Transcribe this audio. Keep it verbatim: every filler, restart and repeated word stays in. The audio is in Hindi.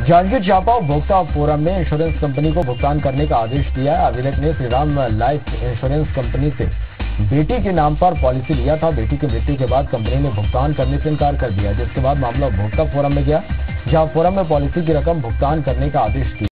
जांजगीर चांपा उपभोक्ता फोरम ने इंश्योरेंस कंपनी को भुगतान करने का आदेश दिया है। आवेदक ने श्रीराम लाइफ इंश्योरेंस कंपनी से बेटी के नाम पर पॉलिसी लिया था। बेटी की मृत्यु के बाद कंपनी ने भुगतान करने से इनकार कर दिया, जिसके बाद मामला उपभोक्ता फोरम में गया, जहां फोरम में पॉलिसी की रकम भुगतान करने का आदेश दिया।